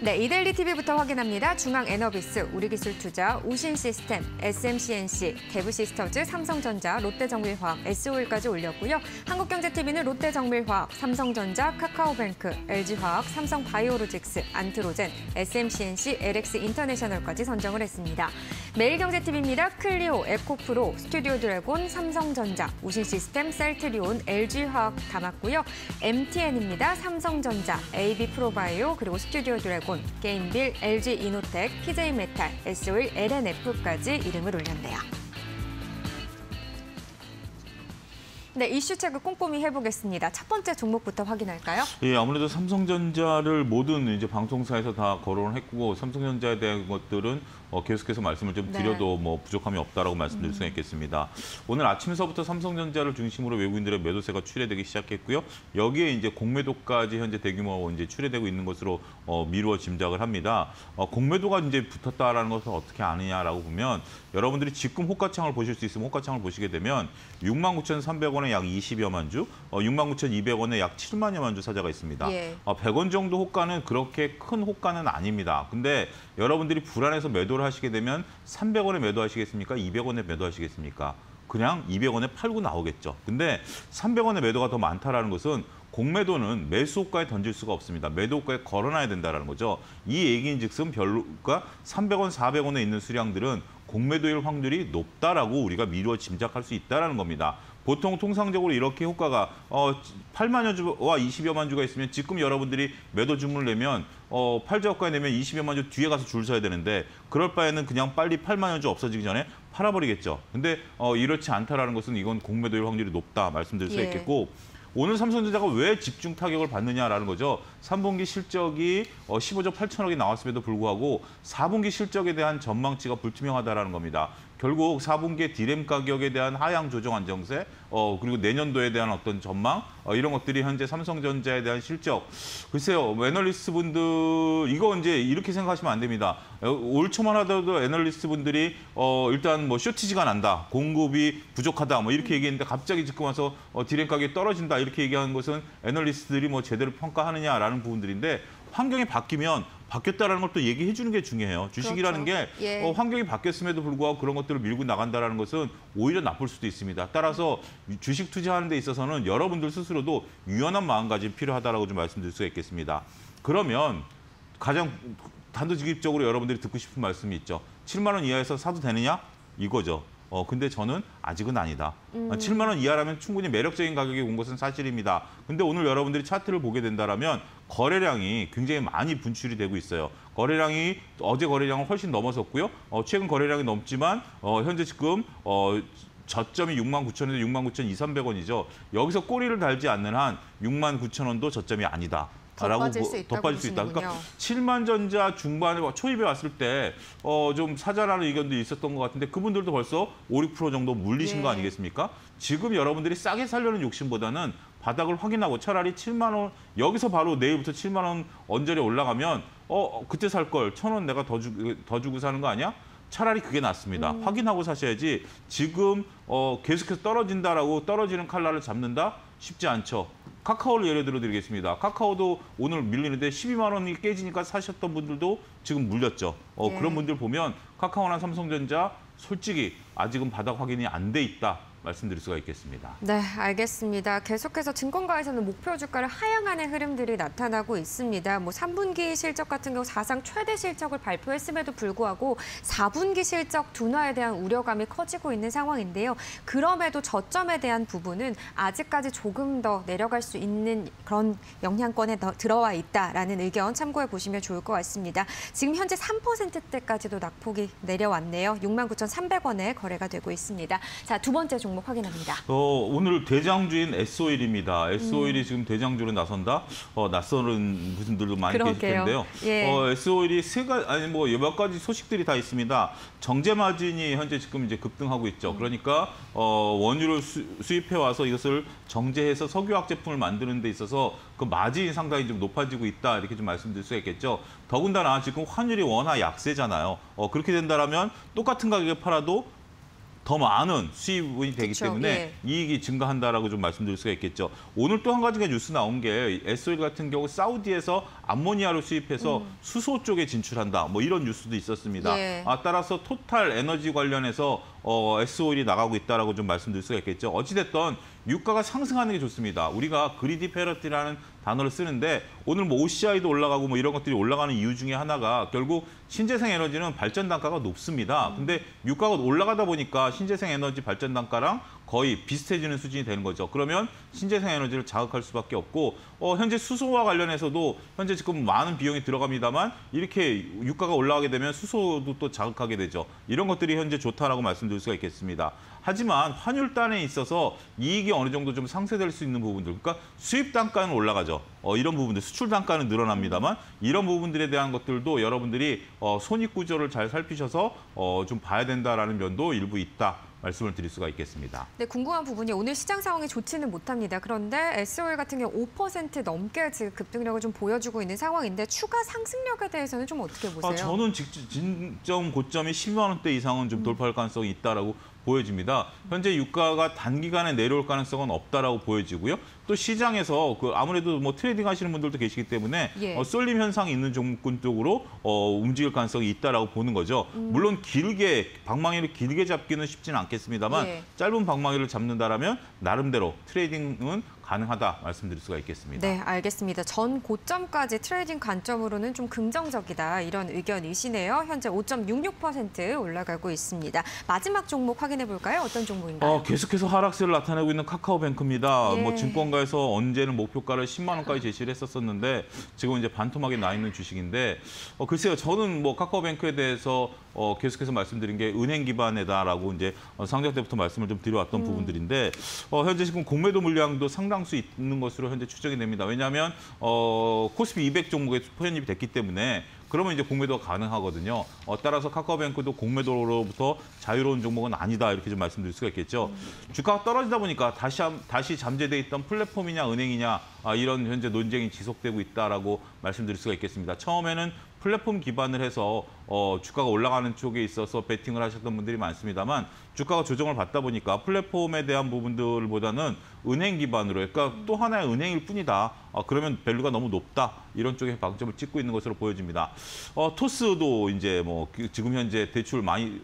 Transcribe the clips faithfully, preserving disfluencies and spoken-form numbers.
네, 이데일리 티비부터 확인합니다. 중앙에너비스, 우리기술투자, 우신시스템, 에스엠씨엔씨, 대부시스터즈, 삼성전자, 롯데정밀화학, 에스오일까지 올렸고요. 한국경제티비는 롯데정밀화학, 삼성전자, 카카오뱅크, 엘지화학, 삼성바이오로직스, 안트로젠, 에스엠씨엔씨, 엘엑스인터내셔널까지 선정을 했습니다. 매일경제티비입니다. 클리오, 에코프로, 스튜디오 드래곤, 삼성전자, 우신시스템, 셀트리온, 엘지화학 담았고요. 엠티엔입니다. 삼성전자, 에이비프로바이오, 그리고 스튜디오 드래곤, 게임빌, 엘지이노텍, 피제이메탈, 에스오일, 엘엔에프까지 이름을 올렸네요. 네, 이슈 체크 꼼꼼히 해보겠습니다. 첫 번째 종목부터 확인할까요? 예, 아무래도 삼성전자를 모든 이제 방송사에서 다 거론을 했고, 삼성전자에 대한 것들은 어, 계속해서 말씀을 좀 드려도 네. 뭐 부족함이 없다라고 말씀드릴 음. 수가 있겠습니다. 오늘 아침서부터 삼성전자를 중심으로 외국인들의 매도세가 출회되기 시작했고요. 여기에 이제 공매도까지 현재 대규모 이제 출회되고 있는 것으로 어, 미루어 짐작을 합니다. 어, 공매도가 이제 붙었다라는 것을 어떻게 아느냐라고 보면 여러분들이 지금 호가창을 보실 수 있으면 호가창을 보시게 되면 육만 구천삼백 원에 약 이십여만 주, 어, 육만 구천이백 원에 약 칠만여만 주 사자가 있습니다. 예. 어, 백 원 정도 호가는 그렇게 큰 호가는 아닙니다. 근데 여러분들이 불안해서 매도를 하시게 되면 삼백 원에 매도하시겠습니까? 이백 원에 매도하시겠습니까? 그냥 이백 원에 팔고 나오겠죠. 근데 삼백 원의 매도가 더 많다라는 것은 공매도는 매수 호가에 던질 수가 없습니다. 매도 호가에 걸어놔야 된다는 거죠. 이 얘기인즉슨 별로가 삼백 원, 사백 원에 있는 수량들은 공매도일 확률이 높다라고 우리가 미루어 짐작할 수 있다는 겁니다. 보통 통상적으로 이렇게 호가가 어, 팔만여 주와 이십여만 주가 있으면 지금 여러분들이 매도 주문을 내면 어, 팔자 호가에 내면 이십여만 주 뒤에 가서 줄 서야 되는데 그럴 바에는 그냥 빨리 팔만여 주 없어지기 전에 팔아버리겠죠. 근데 어, 이렇지 않다라는 것은 이건 공매도일 확률이 높다 말씀드릴 수 있겠고 예. 오늘 삼성전자가 왜 집중 타격을 받느냐라는 거죠. 삼 분기 실적이 십오조 팔천억이 나왔음에도 불구하고 사 분기 실적에 대한 전망치가 불투명하다라는 겁니다. 결국 사 분기의 디램 가격에 대한 하향 조정 안정세, 어, 그리고 내년도에 대한 어떤 전망, 어, 이런 것들이 현재 삼성전자에 대한 실적. 글쎄요, 애널리스트 분들, 이거 이제 이렇게 생각하시면 안 됩니다. 올 초만 하더라도 애널리스트 분들이 어, 일단 뭐 쇼티지가 난다, 공급이 부족하다, 뭐 이렇게 얘기했는데 갑자기 지금 와서 어, 디램 가격이 떨어진다, 이렇게 얘기하는 것은 애널리스트들이 뭐 제대로 평가하느냐라는 부분들인데 환경이 바뀌면 바뀌었다는 걸 또 얘기해 주는 게 중요해요. 주식이라는 그렇죠. 게 예. 어, 환경이 바뀌었음에도 불구하고 그런 것들을 밀고 나간다는 것은 오히려 나쁠 수도 있습니다. 따라서 주식 투자하는 데 있어서는 여러분들 스스로도 유연한 마음가짐이 필요하다고 좀 말씀드릴 수가 있겠습니다. 그러면 가장 단도직입적으로 여러분들이 듣고 싶은 말씀이 있죠. 칠만 원 이하에서 사도 되느냐? 이거죠. 어, 근데 저는 아직은 아니다. 음. 칠만 원 이하라면 충분히 매력적인 가격이 온 것은 사실입니다. 근데 오늘 여러분들이 차트를 보게 된다면 거래량이 굉장히 많이 분출이 되고 있어요. 거래량이 어제 거래량을 훨씬 넘어섰고요. 어, 최근 거래량이 넘지만 어, 현재 지금 어, 저점이 육만 구천에서 육만 구천 이삼백 원이죠. 여기서 꼬리를 달지 않는 한 육만 구천 원도 저점이 아니다. 더 빠질 수 있다. 더 빠질 수 있다. 그러니까 칠만 전자 중반에 초입에 왔을 때 어, 좀 사자라는 의견도 있었던 것 같은데 그분들도 벌써 오, 육 퍼센트 정도 물리신 예. 거 아니겠습니까? 지금 여러분들이 싸게 살려는 욕심보다는 바닥을 확인하고 차라리 칠만 원, 여기서 바로 내일부터 칠만 원 언저리 올라가면 어 그때 살 걸 천 원 내가 더, 주, 더 주고 사는 거 아니야? 차라리 그게 낫습니다. 음. 확인하고 사셔야지 지금 어, 계속해서 떨어진다라고 떨어지는 칼날을 잡는다? 쉽지 않죠. 카카오를 예를 들어 드리겠습니다. 카카오도 오늘 밀리는데 십이만 원이 깨지니까 사셨던 분들도 지금 물렸죠. 어, 네. 그런 분들 보면 카카오나 삼성전자 솔직히 아직은 바닥 확인이 안 돼 있다. 말씀드릴 수가 있겠습니다. 네, 알겠습니다. 계속해서 증권가에서는 목표 주가를 하향하는 흐름들이 나타나고 있습니다. 뭐 삼 분기 실적 같은 경우 사상 최대 실적을 발표했음에도 불구하고 사 분기 실적 둔화에 대한 우려감이 커지고 있는 상황인데요. 그럼에도 저점에 대한 부분은 아직까지 조금 더 내려갈 수 있는 그런 영향권에 더 들어와 있다라는 의견 참고해 보시면 좋을 것 같습니다. 지금 현재 삼 퍼센트대까지도 낙폭이 내려왔네요. 육만 구천삼백 원에 거래가 되고 있습니다. 자, 두 번째 종목 확인합니다. 어, 오늘 대장주인 에스오일입니다. 에스오일이 음. 지금 대장주로 나선다. 어, 낯설은 분들도 많이 계실 텐데요. 예. 어, 에스오일이 세 가지 아니 뭐 몇 가지 소식들이 다 있습니다. 정제 마진이 현재 지금 이제 급등하고 있죠. 음. 그러니까 어, 원유를 수, 수입해 와서 이것을 정제해서 석유화학 제품을 만드는 데 있어서 그 마진이 상당히 좀 높아지고 있다. 이렇게 좀 말씀드릴 수 있겠죠. 더군다나 지금 환율이 워낙 약세잖아요. 어, 그렇게 된다면 똑같은 가격에 팔아도 더 많은 수입이 되기 그쵸, 때문에 예. 이익이 증가한다라고 좀 말씀드릴 수가 있겠죠. 오늘 또 한 가지가 뉴스 나온 게 에스오일 같은 경우 사우디에서 암모니아를 수입해서 음. 수소 쪽에 진출한다. 뭐 이런 뉴스도 있었습니다. 예. 아, 따라서 토탈 에너지 관련해서 어, 에스오일이 나가고 있다라고 좀 말씀드릴 수가 있겠죠. 어찌됐든 유가가 상승하는 게 좋습니다. 우리가 그리디 페러티라는 단어를 쓰는데 오늘 뭐 오씨아이도 올라가고 뭐 이런 것들이 올라가는 이유 중에 하나가 결국 신재생 에너지는 발전 단가가 높습니다. 근데 유가가 올라가다 보니까 신재생 에너지 발전 단가랑 거의 비슷해지는 수준이 되는 거죠. 그러면 신재생 에너지를 자극할 수밖에 없고 어, 현재 수소와 관련해서도 현재 지금 많은 비용이 들어갑니다만 이렇게 유가가 올라가게 되면 수소도 또 자극하게 되죠. 이런 것들이 현재 좋다라고 말씀드릴 수가 있겠습니다. 하지만 환율단에 있어서 이익이 어느 정도 좀 상쇄될 수 있는 부분들, 그러니까 수입 단가는 올라가죠. 어, 이런 부분들, 수출 단가는 늘어납니다만 이런 부분들에 대한 것들도 여러분들이 어, 손익 구조를 잘 살피셔서 어, 좀 봐야 된다라는 면도 일부 있다. 말씀을 드릴 수가 있겠습니다. 네, 궁금한 부분이 오늘 시장 상황이 좋지는 못합니다. 그런데 에스오일 같은 경우 오 퍼센트 넘게 지금 급등력을 좀 보여주고 있는 상황인데 추가 상승력에 대해서는 좀 어떻게 보세요? 아, 저는 직, 진점 고점이 십만 원대 이상은 좀 돌파할 가능성이 있다라고 보여집니다. 현재 유가가 단기간에 내려올 가능성은 없다라고 보여지고요. 또 시장에서 그 아무래도 뭐 트레이딩 하시는 분들도 계시기 때문에 예. 어, 쏠림 현상이 있는 종목군 쪽으로 어, 움직일 가능성이 있다라고 보는 거죠. 음. 물론 길게 방망이를 길게 잡기는 쉽지는 않겠습니다만 예. 짧은 방망이를 잡는다라면 나름대로 트레이딩은 가능하다 말씀드릴 수가 있겠습니다. 네, 알겠습니다. 전 고점까지 트레이딩 관점으로는 좀 긍정적이다 이런 의견이시네요. 현재 오 점 육육 퍼센트 올라가고 있습니다. 마지막 종목 확인해 볼까요? 어떤 종목인가요? 어, 계속해서 하락세를 나타내고 있는 카카오뱅크입니다. 예. 뭐 증권가에서 언제는 목표가를 십만 원까지 제시를 했었었는데 지금 이제 반토막이 나 있는 주식인데 어, 글쎄요, 저는 뭐 카카오뱅크에 대해서 어, 계속해서 말씀드린 게 은행 기반이다라고 이제 어, 상장 때부터 말씀을 좀 드려왔던 음. 부분들인데 어, 현재 지금 공매도 물량도 상당수 있는 것으로 현재 추정이 됩니다. 왜냐하면 어, 코스피 이백 종목에 편입이 됐기 때문에 그러면 이제 공매도가 가능하거든요. 어, 따라서 카카오뱅크도 공매도로부터 자유로운 종목은 아니다 이렇게 좀 말씀드릴 수가 있겠죠. 음. 주가가 떨어지다 보니까 다시 다시 잠재돼 있던 플랫폼이냐 은행이냐 아, 이런 현재 논쟁이 지속되고 있다라고 말씀드릴 수가 있겠습니다. 처음에는 플랫폼 기반을 해서 어, 주가가 올라가는 쪽에 있어서 베팅을 하셨던 분들이 많습니다만 주가가 조정을 받다 보니까 플랫폼에 대한 부분들보다는 은행 기반으로, 그러니까 또 하나의 은행일 뿐이다. 어, 그러면 밸류가 너무 높다. 이런 쪽에 방점을 찍고 있는 것으로 보여집니다. 어, 토스도 이제 뭐 지금 현재 대출 많이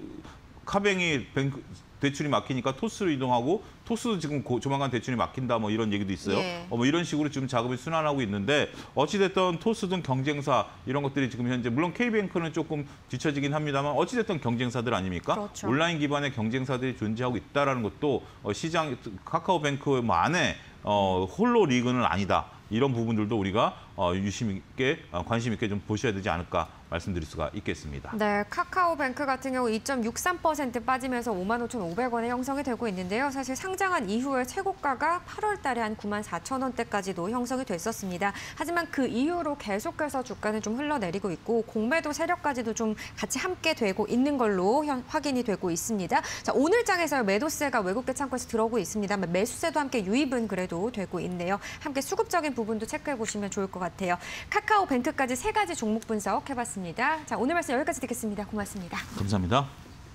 카뱅이 뱅크 대출이 막히니까 토스로 이동하고 토스도 지금 고, 조만간 대출이 막힌다 뭐 이런 얘기도 있어요. 예. 어, 뭐 이런 식으로 지금 자금이 순환하고 있는데 어찌됐든 토스든 경쟁사 이런 것들이 지금 현재 물론 K뱅크는 조금 뒤처지긴 합니다만 어찌됐든 경쟁사들 아닙니까? 그렇죠. 온라인 기반의 경쟁사들이 존재하고 있다라는 것도 어, 시장 카카오뱅크 안에 어, 홀로 리그는 아니다. 이런 부분들도 우리가 어, 유심 있게 어, 관심 있게 좀 보셔야 되지 않을까 말씀드릴 수가 있겠습니다. 네, 카카오뱅크 같은 경우 이 점 육삼 퍼센트 빠지면서 오만 오천오백 원에 형성이 되고 있는데요. 사실 상장한 이후에 최고가가 팔월 달에 한 구만 사천 원대까지도 형성이 됐었습니다. 하지만 그 이후로 계속해서 주가는 좀 흘러내리고 있고 공매도 세력까지도 좀 같이 함께 되고 있는 걸로 현, 확인이 되고 있습니다. 자, 오늘 장에서 매도세가 외국계 창구에서 들어오고 있습니다만 매수세도 함께 유입은 그래도 되고 있네요. 함께 수급적인 부분도 체크해 보시면 좋을 것 같아요. 카카오뱅크까지 세 가지 종목 분석 해봤습니다. 자, 오늘 말씀 여기까지 듣겠습니다. 고맙습니다. 감사합니다.